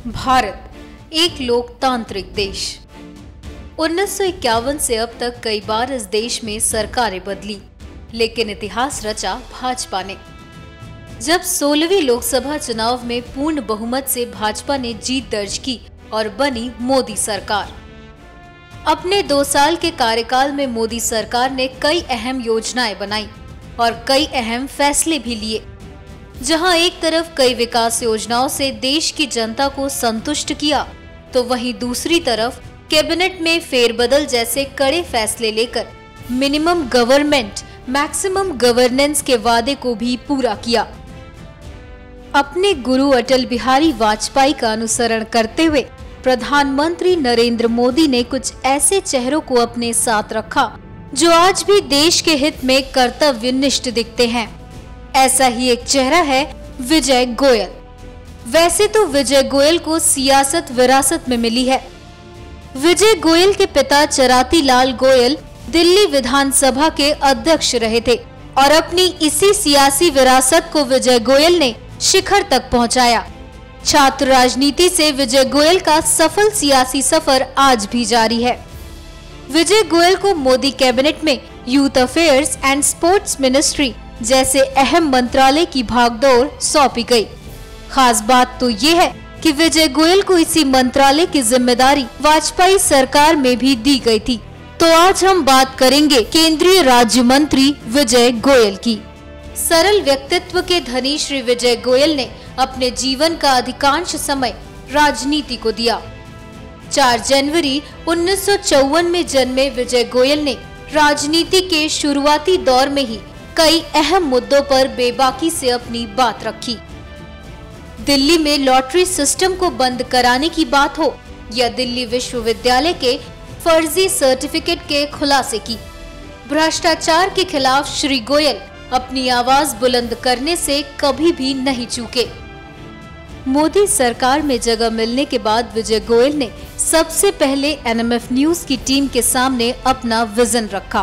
भारत एक लोकतांत्रिक देश। 1951 से अब तक कई बार इस देश में सरकारें बदली, लेकिन इतिहास रचा भाजपा ने। जब 16वीं लोकसभा चुनाव में पूर्ण बहुमत से भाजपा ने जीत दर्ज की और बनी मोदी सरकार। अपने 2 साल के कार्यकाल में मोदी सरकार ने कई अहम योजनाएं बनाई और कई अहम फैसले भी लिए। जहां एक तरफ कई विकास योजनाओं से देश की जनता को संतुष्ट किया, तो वहीं दूसरी तरफ कैबिनेट में फेरबदल जैसे कड़े फैसले लेकर मिनिमम गवर्नमेंट मैक्सिमम गवर्नेंस के वादे को भी पूरा किया। अपने गुरु अटल बिहारी वाजपेयी का अनुसरण करते हुए प्रधानमंत्री नरेंद्र मोदी ने कुछ ऐसे चेहरों को अपने साथ रखा जो आज भी देश के हित में कर्तव्यनिष्ठ दिखते हैं। ऐसा ही एक चेहरा है विजय गोयल। वैसे तो विजय गोयल को सियासत विरासत में मिली है। विजय गोयल के पिता चराती लाल गोयल दिल्ली विधानसभा के अध्यक्ष रहे थे और अपनी इसी सियासी विरासत को विजय गोयल ने शिखर तक पहुंचाया। छात्र राजनीति से विजय गोयल का सफल सियासी सफर आज भी जारी है। विजय गोयल को मोदी कैबिनेट में youth affairs and sports ministry जैसे अहम मंत्रालय की भागदौड़ सौंपी गई। खास बात तो ये है कि विजय गोयल को इसी मंत्रालय की जिम्मेदारी वाजपेयी सरकार में भी दी गई थी। तो आज हम बात करेंगे केंद्रीय राज्य मंत्री विजय गोयल की। सरल व्यक्तित्व के धनी श्री विजय गोयल ने अपने जीवन का अधिकांश समय राजनीति को दिया। 4 जनवरी 1954 में जन्मे विजय गोयल ने राजनीति के शुरुआती दौर में ही कई अहम मुद्दों पर बेबाकी से अपनी बात रखी। दिल्ली में लॉटरी सिस्टम को बंद कराने की बात हो या दिल्ली विश्वविद्यालय के फर्जी सर्टिफिकेट के खुलासे की, भ्रष्टाचार के खिलाफ श्री गोयल अपनी आवाज बुलंद करने से कभी भी नहीं चूके। मोदी सरकार में जगह मिलने के बाद विजय गोयल ने सबसे पहले एनएमएफ न्यूज की टीम के सामने अपना विजन रखा।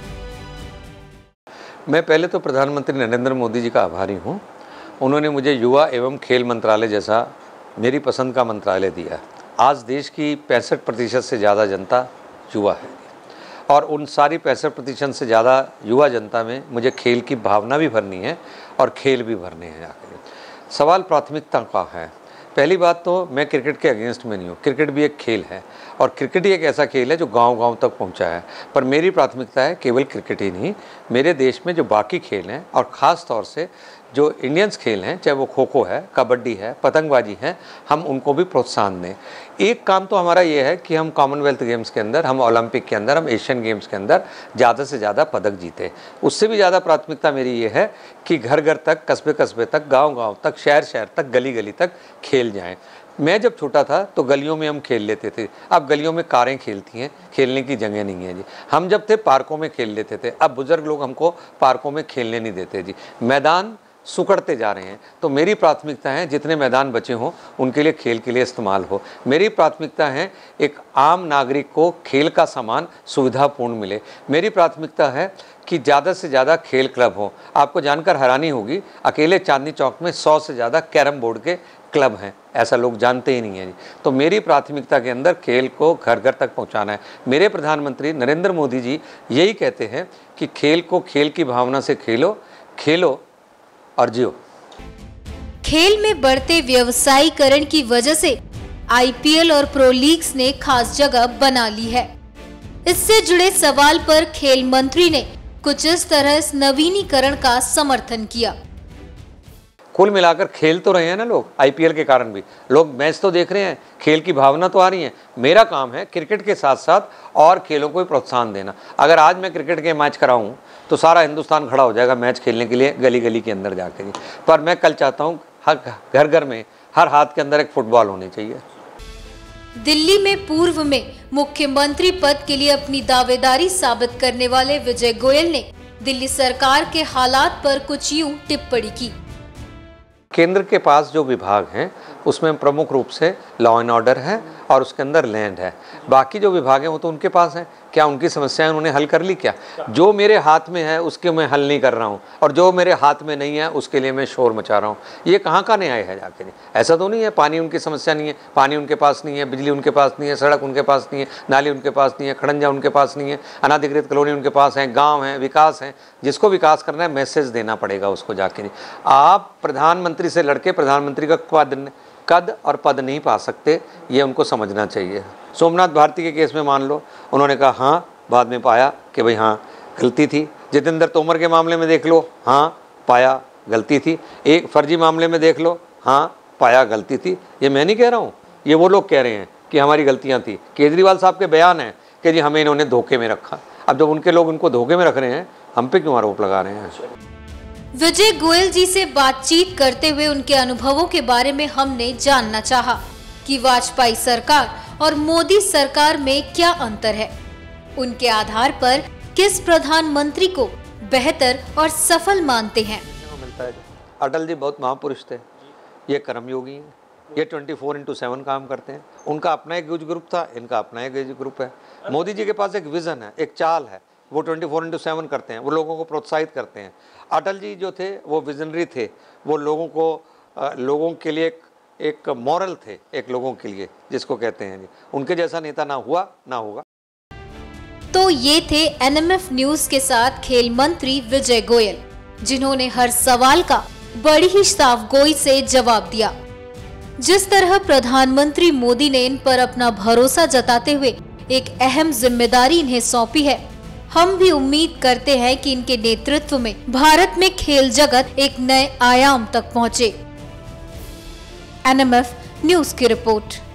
मैं पहले तो प्रधानमंत्री नरेंद्र मोदी जी का आभारी हूँ। उन्होंने मुझे युवा एवं खेल मंत्रालय जैसा मेरी पसंद का मंत्रालय दिया। आज देश की 65% से ज़्यादा जनता युवा है और उन सारी 65% से ज़्यादा युवा जनता में मुझे खेल की भावना भी भरनी है और खेल भी भरने हैं। आखिर सवाल प्राथमिकता का है। पहली बात तो मैं क्रिकेट के अगेंस्ट में नहीं हूँ। क्रिकेट भी एक खेल है और क्रिकेट ही एक ऐसा खेल है जो गांव-गांव तक पहुँचा है। पर मेरी प्राथमिकता है केवल क्रिकेट ही नहीं, मेरे देश में जो बाकी खेल हैं और ख़ास तौर से जो इंडियंस खेल हैं, चाहे वो खो खो है, कबड्डी है, पतंगबाजी है, हम उनको भी प्रोत्साहन दें। एक काम तो हमारा ये है कि हम कॉमनवेल्थ गेम्स के अंदर, हम ओलंपिक के अंदर, हम एशियन गेम्स के अंदर ज़्यादा से ज़्यादा पदक जीते। उससे भी ज़्यादा प्राथमिकता मेरी ये है कि घर घर तक, कस्बे कस्बे तक, गांव गांव तक, शहर शहर तक, गली गली तक खेल जाएं। मैं जब छोटा था तो गलियों में हम खेल लेते थे। अब गलियों में कारें खेलती हैं, खेलने की जगह नहीं है जी। हम जब थे पार्कों में खेल लेते थे, अब बुजुर्ग लोग हमको पार्कों में खेलने नहीं देते जी। मैदान सुकड़ते जा रहे हैं। तो मेरी प्राथमिकता है जितने मैदान बचे हों उनके लिए खेल के लिए इस्तेमाल हो। मेरी प्राथमिकता है एक आम नागरिक को खेल का सामान सुविधापूर्ण मिले। मेरी प्राथमिकता है कि ज़्यादा से ज़्यादा खेल क्लब हो। आपको जानकर हैरानी होगी, अकेले चांदनी चौक में 100 से ज़्यादा कैरम बोर्ड के क्लब हैं। ऐसा लोग जानते ही नहीं हैं जी। तो मेरी प्राथमिकता के अंदर खेल को घर घर तक पहुंचाना है। मेरे प्रधानमंत्री नरेंद्र मोदी जी यही कहते हैं कि खेल को खेल की भावना से खेलो, खेलो और जियो। खेल में बढ़ते व्यवसायीकरण की वजह से आईपीएल और प्रो लीग्स ने खास जगह बना ली है। इससे जुड़े सवाल पर खेल मंत्री ने कुछ इस तरह इस नवीनीकरण का समर्थन किया। कुल मिलाकर खेल तो रहे हैं ना लोग, आईपीएल के कारण भी लोग मैच तो देख रहे हैं, खेल की भावना तो आ रही है। मेरा काम है क्रिकेट के साथ साथ और खेलों को भी प्रोत्साहन देना। अगर आज मैं क्रिकेट के मैच कराऊं तो सारा हिंदुस्तान खड़ा हो जाएगा मैच खेलने के लिए गली गली के अंदर जाकर। पर मैं कल चाहता हूं हर घर घर में, हर हाथ के अंदर एक फुटबॉल होनी चाहिए। दिल्ली में पूर्व में मुख्यमंत्री पद के लिए अपनी दावेदारी साबित करने वाले विजय गोयल ने दिल्ली सरकार के हालात पर कुछ यूं टिप्पणी की। केंद्र के पास जो विभाग हैं उसमें प्रमुख रूप से लॉ एंड ऑर्डर है और उसके अंदर लैंड है। बाकी जो विभाग हैं वो तो उनके पास हैं। क्या उनकी समस्याएं उन्होंने हल कर ली? क्या जो मेरे हाथ में है उसके मैं हल नहीं कर रहा हूँ, और जो मेरे हाथ में नहीं है उसके लिए मैं शोर मचा रहा हूँ। ये कहाँ का न्याय है जाके? ऐसा तो नहीं है पानी उनकी समस्या नहीं है, पानी उनके पास नहीं है, बिजली उनके पास नहीं है, सड़क उनके पास नहीं है, नाली उनके पास नहीं है, खड़ंजा उनके पास नहीं है, अनाधिकृत कॉलोनी उनके पास है, गाँव है, विकास है। जिसको विकास करना है मैसेज देना पड़ेगा उसको जाके। आप प्रधानमंत्री से लड़के प्रधानमंत्री का कद और पद नहीं पा सकते, ये उनको समझना चाहिए। सोमनाथ भारती के केस में मान लो उन्होंने कहा हाँ, बाद में पाया कि भाई हाँ गलती थी। जितेंद्र तोमर के मामले में देख लो, हाँ पाया गलती थी। एक फर्जी मामले में देख लो, हाँ पाया गलती थी। ये मैं नहीं कह रहा हूँ, ये वो लोग कह रहे हैं कि हमारी गलतियाँ थी। केजरीवाल साहब के बयान हैं कि जी हमें इन्होंने धोखे में रखा। अब जब उनके लोग उनको धोखे में रख रहे हैं, हम पे क्यों आरोप लगा रहे हैं? विजय गोयल जी से बातचीत करते हुए उनके अनुभवों के बारे में हमने जानना चाहा कि वाजपेयी सरकार और मोदी सरकार में क्या अंतर है। उनके आधार पर किस प्रधानमंत्री को बेहतर और सफल मानते हैं? अटल जी बहुत महापुरुष थे, ये कर्मयोगी हैं, ये 24/7 काम करते हैं। उनका अपना एक एज ग्रुप था, इनका अपना एक एज ग्रुप है। मोदी जी के पास एक विजन है, एक चाल है, वो 24/7 करते हैं, वो लोगों को प्रोत्साहित करते हैं। अटल जी जो थे वो विजनरी थे, वो लोगों के लिए एक मॉरल थे, एक लोगों के लिए जिसको कहते हैं जी। उनके जैसा नेता ना हुआ ना होगा। तो ये थे एनएमएफ न्यूज के साथ खेल मंत्री विजय गोयल, जिन्होंने हर सवाल का बड़ी ही साफगोई से जवाब दिया। जिस तरह प्रधानमंत्री मोदी ने इन पर अपना भरोसा जताते हुए एक अहम जिम्मेदारी इन्हें सौंपी है, हम भी उम्मीद करते हैं कि इनके नेतृत्व में भारत में खेल जगत एक नए आयाम तक पहुंचे। एनएमएफ न्यूज की रिपोर्ट।